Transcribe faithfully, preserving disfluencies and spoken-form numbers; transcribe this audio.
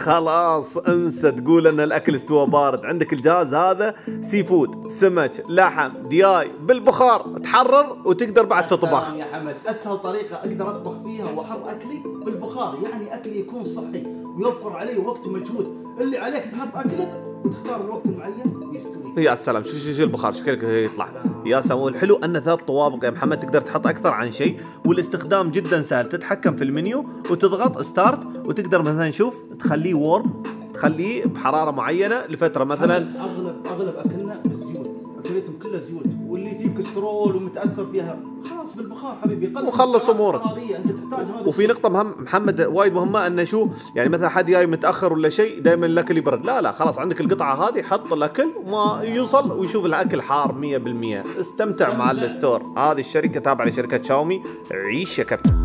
خلاص انسى تقول ان الاكل استوى بارد. عندك الجهاز هذا سي فود، سمك، لحم، دياي بالبخار، تحرر وتقدر بعد تطبخ. يا حمد اسهل طريقه اقدر اطبخ فيها واحر اكلي بالبخار، يعني اكلي يكون صحي ويوفر علي وقت ومجهود. اللي عليك تحط اكلك وتختار الوقت المعين ويستوي. يا سلام، شو شو شو البخار شكلك يطلع. يا سلام. الحلو ان ثلاث طوابق يا محمد تقدر تحط اكثر عن شيء، والاستخدام جدا سهل. تتحكم في المنيو وتضغط ستارت وتقدر مثلا شوف تخليه وورم، تخليه بحراره معينه لفتره مثلا. اغلب اغلب اكلنا بالزيوت، اكلتهم كلها زيوت، واللي فيه كوليسترول ومتاثر فيها خلاص بالبخار حبيبي يقلل وخلص امورك. انت تحتاج هذا. وفي نقطه مهم محمد وايد مهمه، انه شو يعني مثلا حد جاي متاخر ولا شيء دائما الاكل يبرد. لا لا خلاص، عندك القطعه هذه حط الاكل وما يوصل ويشوف الاكل حار مية بالمية. استمتع مع الستور. هذه الشركه تابعه لشركه شاومي. عيش يا كابتن.